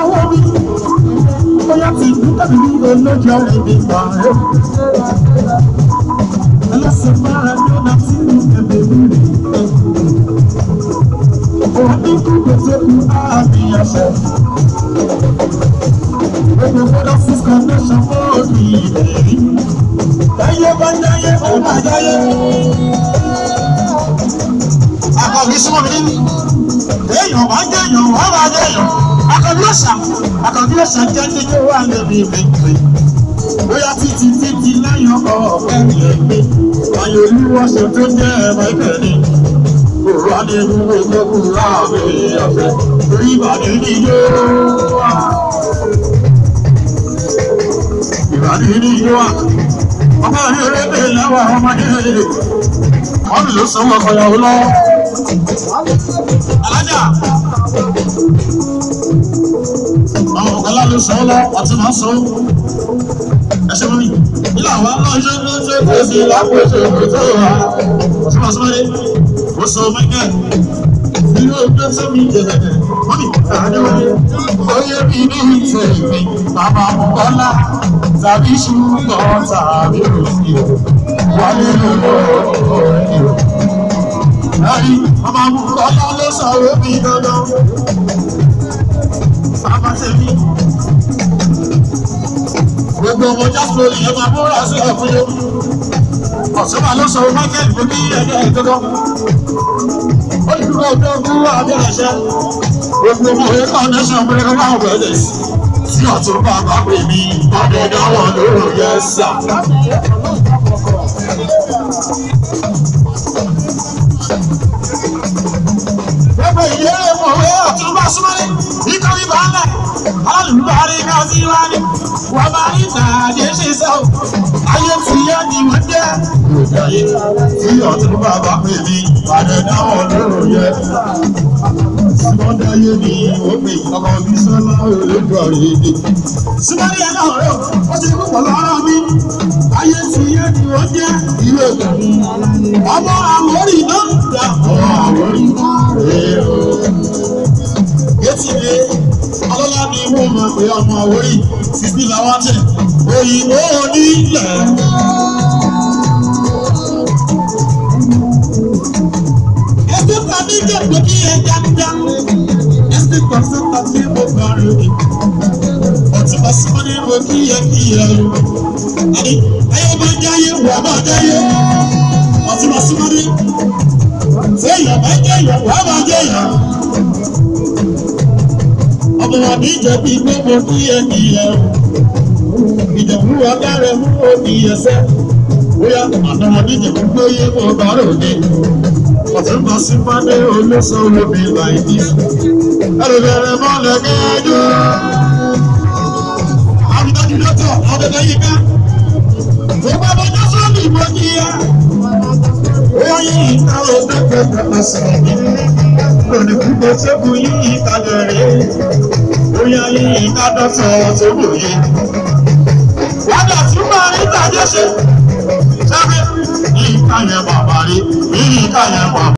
náwó mi bóyá ti tàbí ní olójó èdè gbà ẹ́ ẹlẹ́sìn máa ní ọ̀nà tí ẹ̀bẹ̀ mi rè òun ní kú gbèsè kú àmì àṣẹ gbogbo fọdọ fún connection fóònù ìlérí táyé bá jáyé ó máa jáyé. Àkànbí súnmọ́ mi nínú èèyàn máa ń jẹ́yàn wọ́n máa jẹ́yàn Àkànbí ọ̀sà jẹ́ nínú wà lẹ́bi ìrìnkè bóyá títí lẹ́yìn ọkọ̀ ọ̀fẹ́ ìrìnkè ayé olúwọ̀sẹ̀ tó jẹ́ ẹ̀rọ ìkẹ́ni òru adéhùn gbogbo láàrin ọ̀fẹ́ orí ìbàdí ní yóò wà ìbàdí ní yóò wà ọmọ ní orédè lẹ́wọ̀ ọmọdé wọ́n lè sanwó ọkọ̀yàwó lọ́wọ́ alájà àwọn ọ̀gá ló sanwó lọ́wọ́ àti máa sanwó ẹ̀ṣẹ̀ mọ́mí ilé àwọn aláṣẹ ló ṣe tó sí lápòṣe tó wà ọ̀ṣunmọ̀ṣunmọ́dé ó sọ mẹ́kẹ́ ilé ọgbẹ́ tó mi jẹ̀rẹ̀ mọ́mí àádọ́wọ́dé ó yẹ bí ní ìtẹ̀ ìpín bàbá ọ̀gọ́lá tàbí ṣùgbọ́n tàbí òsì wálé lọ́wọ́ ẹ̀rí ọmọ ọlá ló sọ̀rọ̀ bí dandan bàbá tẹ̀mí gbogbo ọmọ jásùlò yìí ẹ máa múra sí ọ̀fúnyó ọ̀sọ́mà ló sọ̀rọ̀ mákẹ́lì fún bí ẹgbẹ́ ìgbẹ́gbọ́ ó ní dúró ọdún ọdún abẹ́rẹ́ṣẹ́ gbogbo ọmọ òye kan nẹ́sàn ọmọdé máa wọ̀ ẹ́ tí ọ̀tún bàbá pè mí ọdẹ dáwọn lóró yẹ sà. Gbogbo ìdílé mọ̀wé ọ̀tún bá súnmọ́lé nítorí bàálẹ̀ alùbárí náà sí wá ní wọ́n bá ní tààdé ṣe sẹ́ ò ayé tí yá ni wọ́n jẹ́ ayé tí ọ̀tún bàbá pè mí ọdẹ dáwọn lóró yẹ sà. Símọ́dáyé ni ó pè ọkọ̀ bí sọ́lá olóògbé ọ̀rẹ́ èdè. Símọ́dé yẹn náà rẹ̀ ó ti kú pọ̀lọ́ ọ̀rọ̀ mi. Ayé ti yé ni ó jẹ́ ìwé òkè. Ọmọ àwòrì náà dà ọmọ àwòrì náà rẹ̀ o. Yétí ilé ọlọ́lá ni wọ́n mọ̀ pé ọmọ àwòrì 60 làwọn tẹ̀. Òyìnbó onílẹ̀. Ẹgbẹ́ pàdé jẹ́ pé kí ẹ dáadáa. Ẹgbẹ́ pàṣẹ pàṣẹ mo bá rẹ̀ ni. Ọtí bá sọ́ọ́ ní mo kí ẹ o. Àní ayé máa jáyé wà máa jáyé. Ọtí bá sọ́ọ́ ní. Séèyàn máa jáyé wà máa jáyé. Ọmọ wa ní ìjẹ̀bi pé mo kí ẹ o. Ìjẹ̀bú agbára mú òbí ẹsẹ̀. Bóyá àná wọn ní ìjẹ̀bú pé yé mo bá rò ní. Ọ̀tún bá sí Fádé olóṣò olóbi láìní. Ẹ̀rù bẹ̀rẹ̀ mọ́lẹ̀ gẹ́gẹ́. Àbídájú lọ́tọ̀ ọ̀dẹ̀dẹ̀ yìí ká. Gbogbo ọmọdé sọ́ọ̀lì ìbò kí ya. Ó yí ìta òdẹ́gbẹ̀ pẹ̀lẹ́ sọ̀rọ̀ mi. Lónìí púpọ̀ sẹ́kù yí ìtàlẹ̀ rẹ̀. Ó yá yí ìta dọ́tọ̀ tó lòye. Wádà tún máa ń tàjẹ́ ṣe. Sábẹ́ yí ìta yẹn bàbá rí. Yí ìta yẹn bàbá.